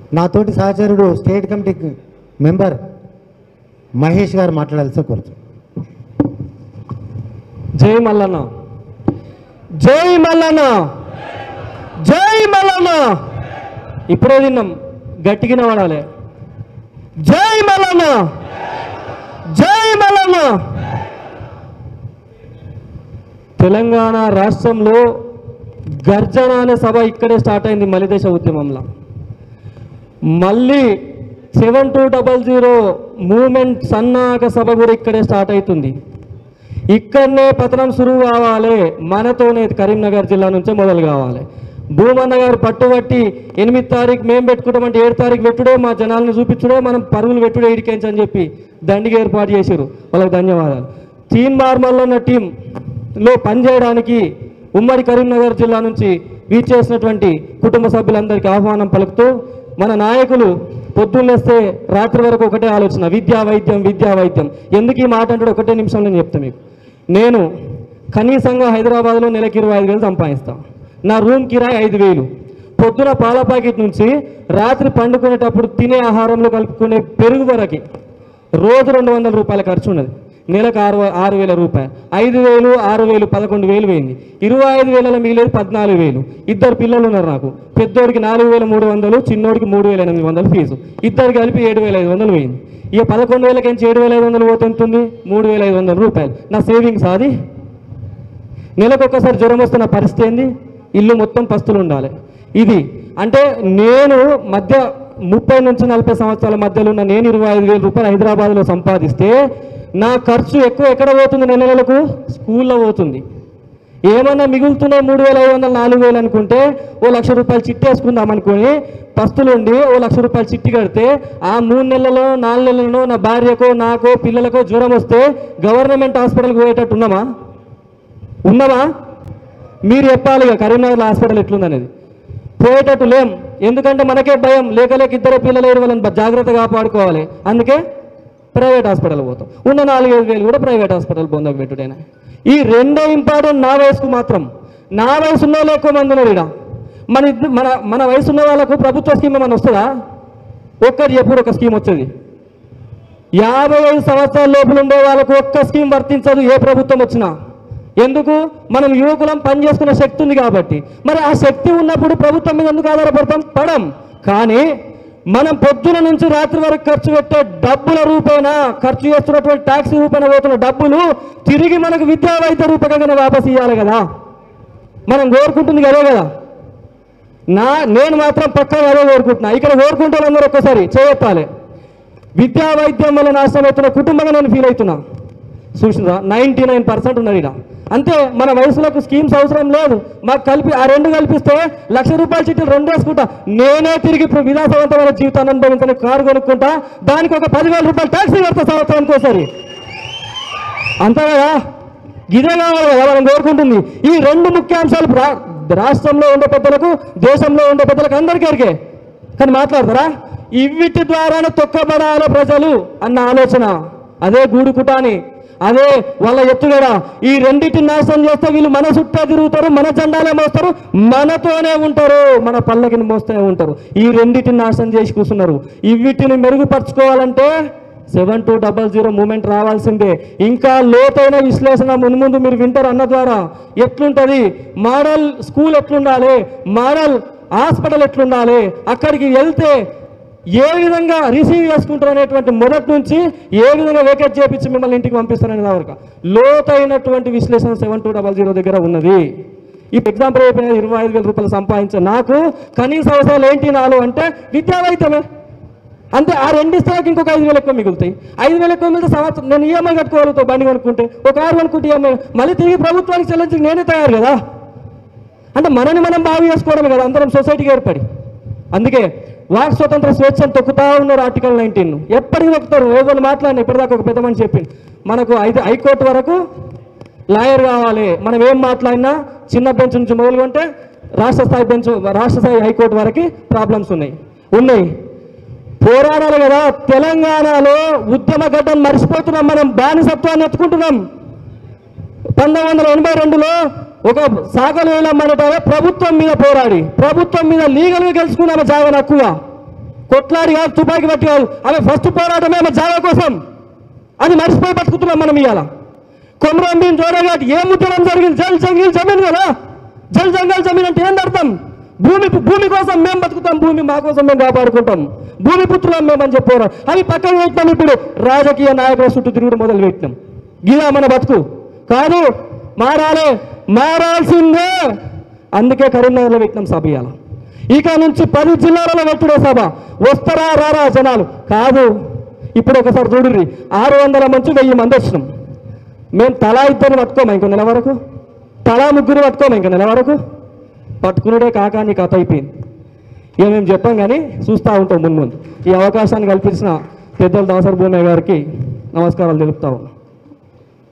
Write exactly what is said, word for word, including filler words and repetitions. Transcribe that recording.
నాతోటి సహచరుడు state committee member Mahesh గారు మాట్లాడాల్సి కోరుతు. జై మల్లన్న, జై మల్లన్న, జై మల్లన్న. ఇప్పుడే తిన్నాం, గట్టిగా వాడాలి. జై మల్లన్న, జై మల్లన్న. తెలంగాణ రాష్ట్రంలో గర్జన అనే సభ ఇక్కడే స్టార్ట్ అయింది మలిదేశ ఉద్యమంలో. మళ్ళీ seven two double zero movement సన్నాహక సభ కూడా ఇక్కడే స్టార్ట్ అవుతుంది. ఇక్కడనే పతనం సురువు కావాలి, మనతోనే కరీంనగర్ జిల్లా నుంచే మొదలు కావాలి. భూమన్న గారు పట్టుబట్టి ఎనిమిది తారీఖు మేము పెట్టుకుంటామంటే ఏడు తారీఖు పెట్టుడే, మా జనాలను చూపించుడే, మనం పరుగులు పెట్టుడే ఇడికేంచి అని చెప్పి దండిగా ఏర్పాటు చేశారు. వాళ్ళకి ధన్యవాదాలు. తీన్ మార్మల్లో ఉన్న టీంలో పనిచేయడానికి ఉమ్మడి కరీంనగర్ జిల్లా నుంచి వీచేసినటువంటి కుటుంబ సభ్యులందరికీ ఆహ్వానం పలుకుతూ, మన నాయకులు పొద్దున్నేస్తే రాత్రి వరకు ఒకటే ఆలోచన, విద్యా వైద్యం విద్యా వైద్యం. ఎందుకు ఈ మాట అంటే ఒకటే నిమిషంలో నేను చెప్తాను మీకు. నేను కనీసంగా హైదరాబాద్లో నెలకి ఇరవై ఐదు వేలు సంపాదిస్తాను. నా రూమ్ కిరాయి ఐదు వేలు. పొద్దున పాల ప్యాకెట్ నుంచి రాత్రి పండుకునేటప్పుడు తినే ఆహారంలో కలుపుకునే పెరుగు వరకు రోజు రెండు వందల రూపాయల ఖర్చు ఉన్నది. నెలకు ఆరు ఆరు వేల రూపాయలు. ఐదు వేలు ఆరు వేలు పదకొండు వేలు పోయింది. ఇరవై ఐదు వేలలో మిగిలేదు పద్నాలుగు వేలు. ఇద్దరు పిల్లలు ఉన్నారు నాకు. పెద్దోడికి నాలుగు వేల మూడు వందలు, చిన్నోడికి మూడు వేల ఎనిమిది వందలు ఫీజు. ఇద్దరు కలిపి ఏడు వేల ఐదు వందలు పోయింది. ఇక పదకొండు వేలకించి ఏడు వేల ఐదు వందలు పోతే ఎంతుంది? మూడు వేల ఐదు వందల రూపాయలు నా సేవింగ్స్. అది నెలకు ఒక్కసారి జ్వరం వస్తే నా పరిస్థితి ఏంది? ఇల్లు మొత్తం పస్తులు ఉండాలి. ఇది అంటే నేను మధ్య ముప్పై నుంచి నలభై సంవత్సరాల మధ్యలో ఉన్న నేను ఇరవై ఐదు వేల రూపాయలు హైదరాబాద్లో సంపాదిస్తే నా ఖర్చు ఎక్కువ ఎక్కడ పోతుంది? నెల నెలకు స్కూల్లో పోతుంది. ఏమన్నా మిగులుతున్నాయి మూడు వేల ఐదు వందలు నాలుగు వేలు అనుకుంటే ఓ లక్ష రూపాయలు చిట్టి వేసుకుందాం అనుకుని పస్తులుండి ఓ లక్ష రూపాయలు చిట్టి కడితే ఆ మూడు నెలలలో నాలుగు నెలలలో నా భార్యకో నాకో పిల్లలకో జ్వరం వస్తే గవర్నమెంట్ హాస్పిటల్కి పోయేటట్టు ఉన్నామా? ఉన్నామా? మీరు చెప్పాలి ఇక కరీంనగర్ హాస్పిటల్ ఎట్లుందనేది. పోయేటట్టు లేం. ఎందుకంటే మనకే భయం, లేక లేక ఇద్దరు పిల్లలు ఏడు వాళ్ళని జాగ్రత్తగా కాపాడుకోవాలి. అందుకే ప్రైవేట్ హాస్పిటల్ పోతాం. ఉన్న నాలుగైదు వేలు కూడా ప్రైవేట్ హాస్పిటల్ పొందకు పెట్టుడైనా. ఈ రెండో ఇంపార్టెంట్ నా వయసుకు మాత్రం. నా వయసు ఉన్న వాళ్ళు ఎక్కువ మంది ఉన్నారు ఇక్కడ. మన మన మన వయసు ఉన్న వాళ్ళకు ప్రభుత్వ స్కీమ్ ఏమైనా వస్తుందా? ఒక్కటి ఎప్పుడు ఒక స్కీమ్ వచ్చేది. యాభై ఐదు సంవత్సరాల లోపల ఉండే వాళ్ళకు ఒక్క స్కీమ్ వర్తించదు ఏ ప్రభుత్వం వచ్చినా. ఎందుకు? మనం యువకులం పని చేసుకునే శక్తి ఉంది కాబట్టి. మరి ఆ శక్తి ఉన్నప్పుడు ప్రభుత్వం మీద ఎందుకు ఆధారపడతాం? పడం. కానీ మనం పొద్దున నుంచి రాత్రి వరకు ఖర్చు పెట్టే డబ్బుల రూపేణా, ఖర్చు చేస్తున్నటువంటి ట్యాక్సీ రూపేణ పోతున్న డబ్బులు తిరిగి మనకు విద్యా వైద్య రూపకంగా వాపసు ఇవ్వాలి కదా. మనం కోరుకుంటుంది అదే కదా. నా నేను మాత్రం పక్కా అదే కోరుకుంటున్నా. ఇక్కడ కోరుకుంటే అందరూ ఒక్కసారి చేయెత్తాలి. విద్యా వైద్యం వల్ల నాశనం అవుతున్న కుటుంబంగా నేను ఫీల్ అవుతున్నా. చూసినా నైంటీ నైన్ పర్సెంట్ ఉన్నది ఇక్కడ. అంతే, మన వయసులకు స్కీమ్స్ అవసరం లేదు. మాకు కలిపి ఆ రెండు కల్పిస్తే లక్ష రూపాయల చిట్టీలు రెండు వేసుకుంటా. నేనే తిరిగి ఇప్పుడు విలాసవంతమైన జీవితాన్ని అనుభవించిన కారు కొనుక్కుంటా. దానికి ఒక పదివేల రూపాయలు ట్యాక్సీ కడతా సంవత్సరానికి ఒకసారి. అంతే కదా? ఇదే కావాలి కదా మనం కోరుకుంటుంది. ఈ రెండు ముఖ్యాంశాలు రాష్ట్రంలో ఉండే పెద్దలకు, దేశంలో ఉండే పెద్దలకు అందరికీ ఎరికే. కానీ మాట్లాడతారా? ఇవిటి ద్వారానే తొక్కబడాలి ప్రజలు అన్న ఆలోచన. అదే గూడు కుటాని, అదే వాళ్ళ ఎత్తుగడ. ఈ రెండింటిని నాశనం చేస్తే వీళ్ళు మన చుట్టూ తిరుగుతారు, మన జెండాలే మోస్తారు, మనతోనే ఉంటారు, మన పల్లకిని మోస్తూనే ఉంటారు. ఈ రెండింటిని నాశనం చేసి కూర్చున్నారు. ఈ వీటిని మెరుగుపరచుకోవాలంటే seven two double zero movement రావాల్సిందే. ఇంకా లోతైన విశ్లేషణ ముందు ముందు మీరు వింటారు అన్న ద్వారా. ఎట్లుంటుంది మోడల్ స్కూల్, ఎట్లుండాలి మోడల్ హాస్పిటల్, ఎట్లుండాలి, అక్కడికి వెళ్తే ఏ విధంగా రిసీవ్ చేసుకుంటారు అనేటువంటి మొదటి నుంచి ఏ విధంగా వేకేట్ చేపించి మిమ్మల్ని ఇంటికి పంపిస్తారనే వరకు లోతైనటువంటి విశ్లేషణ సెవెన్ టూ డబల్ జీరో దగ్గర ఉన్నది. ఈ ఎగ్జాంపుల్ అయిపోయిన ఇరవై ఐదు వేల రూపాయలు సంపాదించే నాకు కనీస అవసరాలు ఏంటి నాలు అంటే విద్యా వైద్యమే. అంతే. ఆ రెండు స్థాయికి ఇంకొక ఐదు వేలు ఎక్కువ మిగులుతాయి. ఐదు వేలు ఎక్కువ మిగిలితే సంవత్సరం నేను ఈఎంఐ కట్టుకోగలుగుతావు. బండి కొనుక్కుంటే ఒక ఆరు కొనుక్కుంటే ఈఎంఐ మళ్ళీ తిరిగి ప్రభుత్వానికి చెల్లించి నేనే తయారు కదా. అంటే మనని మనం బాగు చేసుకోవడమే కదా అందరం సొసైటీకి ఏర్పడి. అందుకే వాక్ స్వతంత్ర స్వేచ్ఛను తొక్కుతా ఉన్నారు ఆర్టికల్ నైన్టీన్. ఎప్పటికీ తొక్కుతారు. ఏదో మాట్లాడిన ఇప్పటిదాకా ఒక పెద్ద మనిషి చెప్పింది, మనకు ఐదు హైకోర్టు వరకు లాయర్ కావాలి. మనం ఏం మాట్లాడినా చిన్న బెంచ్ నుంచి మొదలుకుంటే రాష్ట్ర స్థాయి బెంచ్, రాష్ట్ర స్థాయి హైకోర్టు వరకు ప్రాబ్లమ్స్ ఉన్నాయి ఉన్నాయి పోరాడాలి కదా. తెలంగాణలో ఉద్యమ గడ్డను మర్చిపోతున్నాం. మనం బానిసత్వాన్ని ఎత్తుకుంటున్నాం. పంతొమ్మిది వందల ఎనభై రెండులో ఒక సాగలు వేలమ్మనట ప్రభుత్వం మీద పోరాడి ప్రభుత్వం మీద లీగల్గా గెలుచుకున్నాము జాగ హక్కుగా. కొట్లాడి కాదు, తుపాకి పట్టి కాదు, ఆమె ఫస్ట్ పోరాటమే ఆమె జాగా కోసం. అది మర్చిపోయి బతుకుతున్నాం మనం ఇవాళ. కొమరం భీం జోడఘాట్ ఏం ఉద్యమం జరిగింది? జల్ జంగిల్ జమీన్ కదా. జల్ జంగల్ జమీన్ అంటే ఏంటి అర్థం? భూమి భూమి కోసం మేము బతుకుతాం, భూమి మా కోసం మేము కాపాడుకుంటాం, భూమి పుత్రులం మేము అని చెప్పారు. అవి పక్కన పెట్టినాం. ఇప్పుడు రాజకీయ నాయకుల చుట్టూ తిరుగుడు మొదలు పెట్టినాం. గిదా మన బతుకు కాదు. మారాలి, మారాల్సిందే. అందుకే కరీంనగర్లో పెట్టినాం సభ ఇవాళ. ఇక నుంచి పది జిల్లాలలో పెట్టుడే సభ. వస్తారా రారా జనాలు కాదు. ఇప్పుడు ఒకసారి చూడుర్రి, ఆరు వందల మంచి వెయ్యి మంది వచ్చినాం. మేము తలా ఇద్దరిని పట్టుకోమా ఇంకో నెల వరకు? తలా ముగ్గురు పట్టుకోమా ఇంకో నెల వరకు? పట్టుకున్నాడే కాక నీ కథ అయిపోయింది. ఇక మేము చెప్పాం కానీ చూస్తూ ఉంటాం ముందు ముందు. ఈ అవకాశాన్ని కల్పించిన పెద్దల దాసరి భూమయ్య గారికి నమస్కారాలు తెలుపుతా ఉన్నాం.